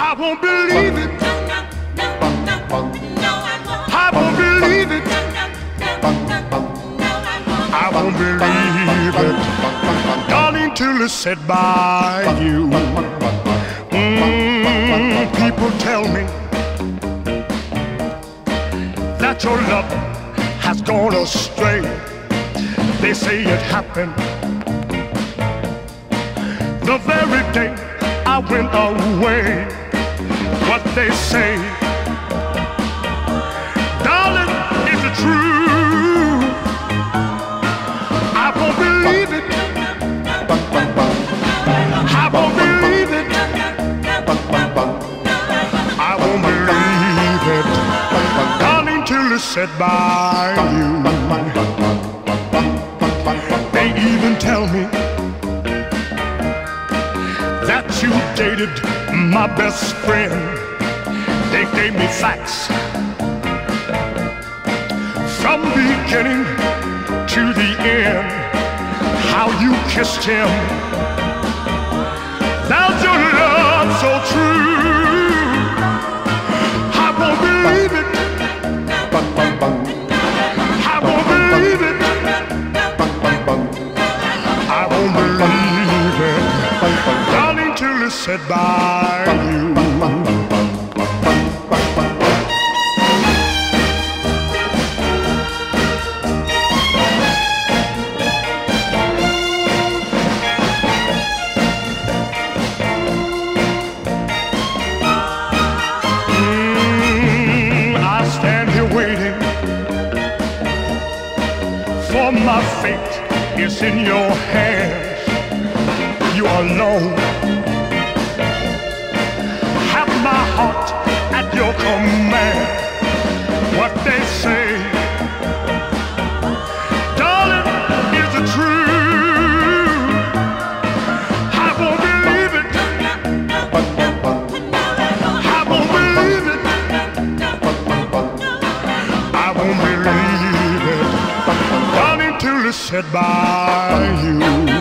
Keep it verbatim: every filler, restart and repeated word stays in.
I won't believe it. I won't believe it. I won't believe it. Darling, till it's said by you. Mm, people tell me that your love has gone astray. They say it happened the very day I went away. What they say, darling, is it true? I won't believe it. I won't believe it. I won't believe it. Darling, till it's said by you. They even tell me that you dated my best friend. They gave me facts from beginning to the end. How you kissed him, that's your love so true. I won't believe it. I won't believe it. I won't believe it. Darling, till it's said by you. For my fate is in your hands. You alone have my heart at your command. What they say, darling, is it true? I won't believe it. I won't believe it. I won't believe it. Darling, till it's said by you.